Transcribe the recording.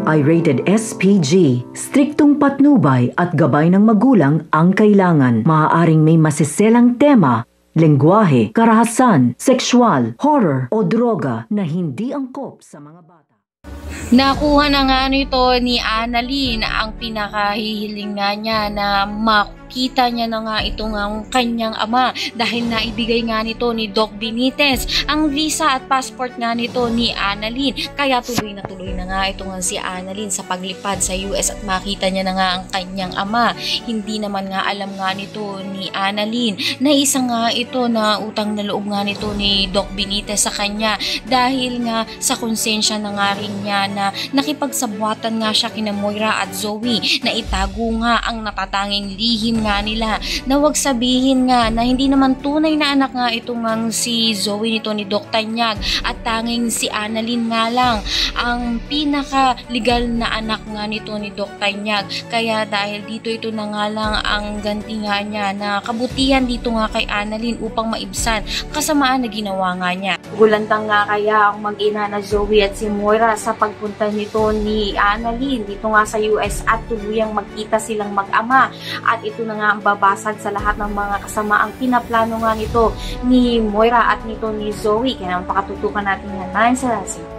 ay rated SPG. Striktong patnubay at gabay ng magulang ang kailangan. Maaaring may masiselang tema, lengguwahe, karahasan, sexual, horror o droga na hindi angkop sa mga bata. Nakuha na nga nito ni Annalyn ang pinakahihiling nga niya na makita niya na nga itong ang kanyang ama dahil naibigay nga nito ni Doc Benitez ang visa at passport nga nito ni Annalyn. Kaya tuloy na nga ito nga si Annalyn sa paglipad sa US at makita niya na nga ang kanyang ama. Hindi naman nga alam nga nito ni Annalyn na isa nga ito na utang na loob nga nito ni Doc Benitez sa kanya dahil nga sa konsensya na nga rin niya na nakipagsabwatan nga siya kina Moira at Zoe na itago nga ang natatanging lihim nga nila na wag sabihin nga na hindi naman tunay na anak nga itong si Zoe nito ni Doc Tanyag at tanging si Annalyn nga lang ang pinaka legal na anak nga nito ni Doc Tanyag. Kaya dahil dito ito na nga lang ang ganti nga niya na kabutihan dito nga kay Annalyn upang maibsan kasamaan na ginawa nga niya. Gulantang nga kaya ang mag-ina na Zoe at si Moira sa pagpunta nito ni Annalyn dito nga sa US at tuluyang magkita silang mag-ama at ito na nga ang babasag sa lahat ng mga kasamaang pinaplano nga nito ni Moira at nito ni Zoe. Kaya naman pakatutukan natin yan sa